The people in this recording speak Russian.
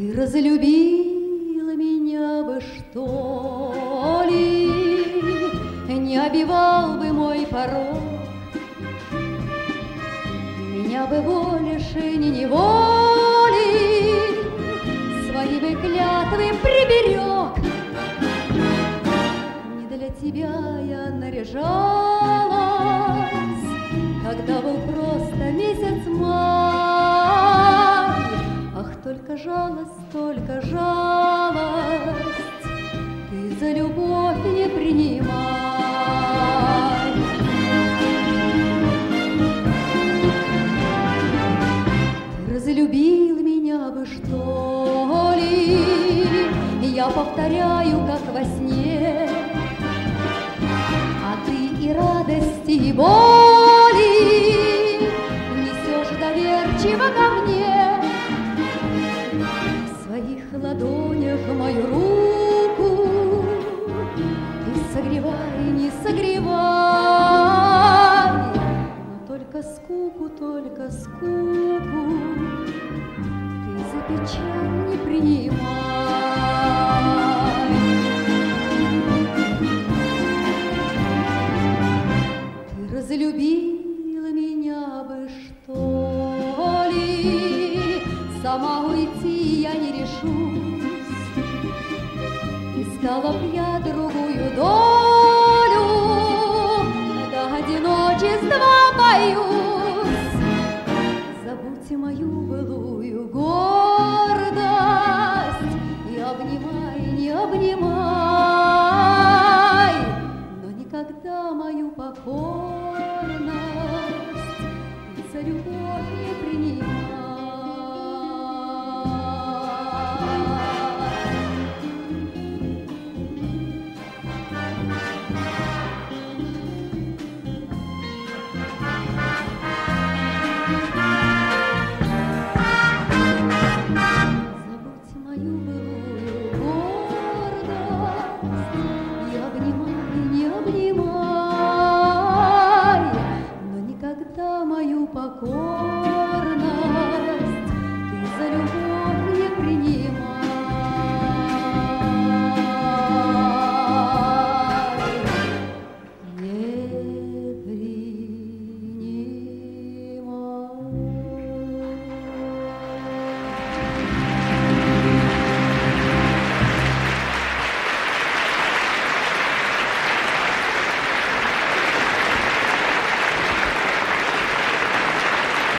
Ты разлюбила меня бы, что ли, не обивал бы мой порог, меня бы больше не неволей, свои бы клятвы приберег. Не для тебя я наряжалась, когда был просто месяц май. Ах, только жалость, только жалость, ты за любовь не принимай. Ты разлюбил меня бы, что ли, я повторяю, как во сне, а ты и радости, и боли несешь доверчиво ко мне. В своих ладонях мою руку ты согревай, не согревай, но только скуку ты за печаль не принимай. Ты разлюбила меня бы, что ли, сама уйти я не решусь, искала б я другую дочь.